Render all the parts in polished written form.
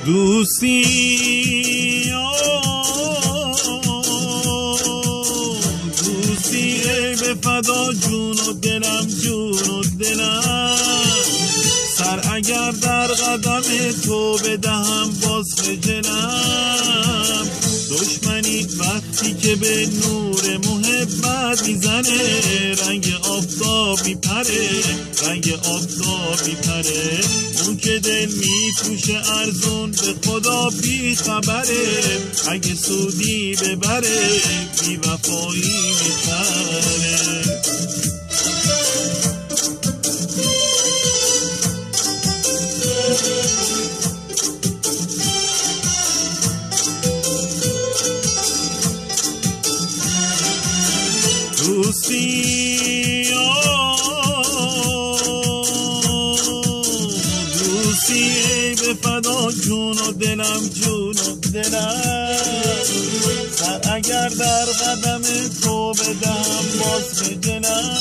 دوستی دوستی ای به فدا جون و دلم جون و دلم سر اگر در قدم تو بدهم باز خجلم دشمنی وقتی که به نور محبت میزنه رنگ آفتابی پره رنگ آفتابی پره اون که دل میفروشه ارزون به خدا بی خبره اگه سودی ببره بی وفایی میخره دوستی دوستی ای به فدا جون و دلم جون و دلم سر اگر در قدم تو بدم باز خجلم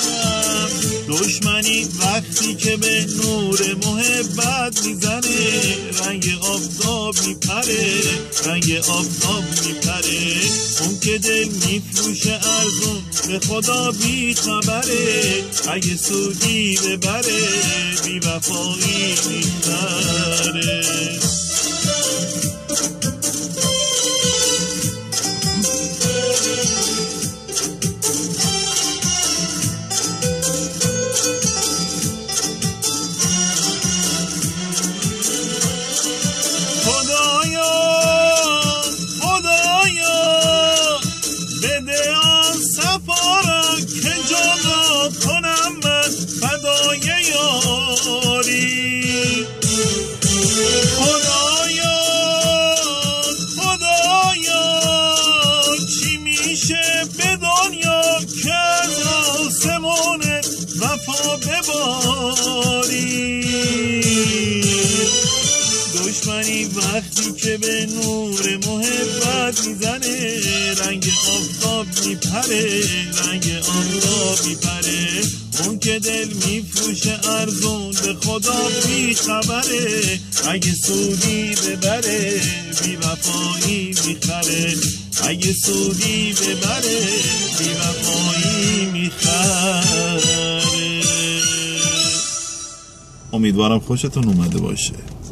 دشمنی وقتی که به نور محبت میزنه رنگ آفتاب میپره رنگ آفتاب میپره اون که دل میفروشه ارزون به خدا بی خبره اگه سودی ببره بی وفایی میخره دشمنی وقتی که به نور محبت میزنه رنگ آفتاب میپره رنگ آفتاب میپره اون که دل میفروشه ارزون به خدا بی خبره اگه سودی ببره بی وفایی میخره اگه سودی ببره بی وفایی میخره. امیدوارم خوشتون اومده باشه.